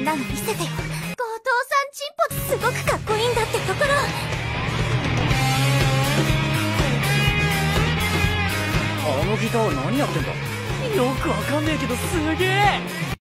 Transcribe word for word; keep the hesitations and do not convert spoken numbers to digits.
んなの見せてよ。後藤さんチンポすごくかっこいいんだってところ。 あのギター何やってんだ。 よくわかんねえけどすげえ。